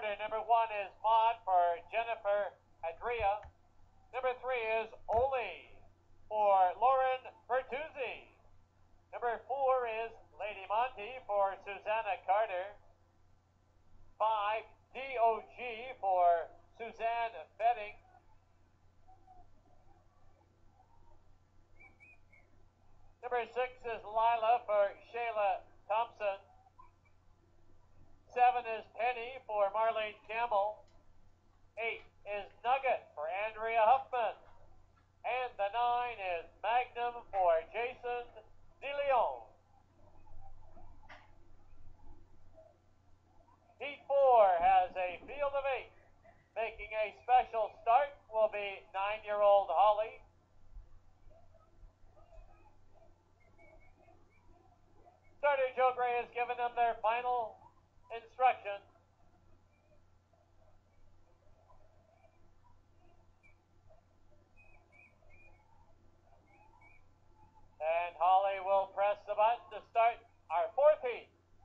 order. Number 1 is Maud for Jennifer Adria. Number 3 is Oli for Lauren Bertuzzi. Number 4 is Lady Monty for Susanna Carter. 5, DOG for Suzanne Fetting. Number 6 is Lila for Shayla Thompson. 7 is Penny for Marlene Campbell. 8 is Nugget for Andrea Huffman. And the 9 is Magnum for Jason DeLeon. Heat 4 has a field of 8. Making a special start will be 9-year-old Holly. Starter Joe Gray has given them their final instructions. And Holly will press the button to start our 4th heat.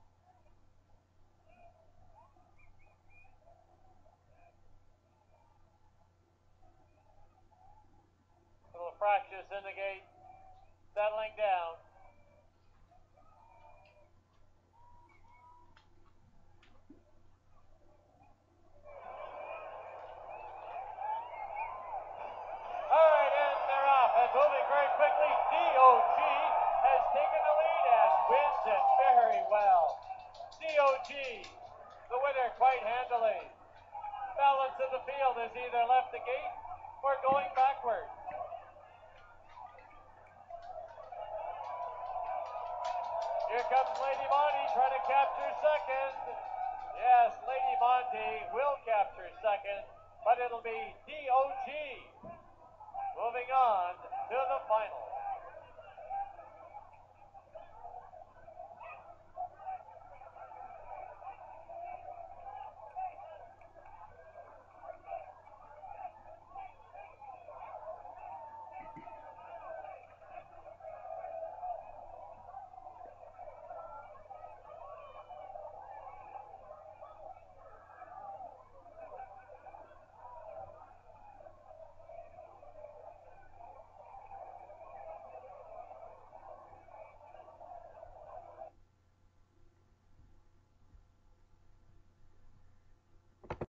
Little fractures in the gate, settling down. All right, and they're off, and moving very quickly, DOG has taken the lead and wins it very well. DOG, the winner quite handily. Balance of the field has either left the gate or going backward. Here comes Lady Monty trying to capture second. Yes, Lady Monty will capture second, but it'll be DOG moving on to the final.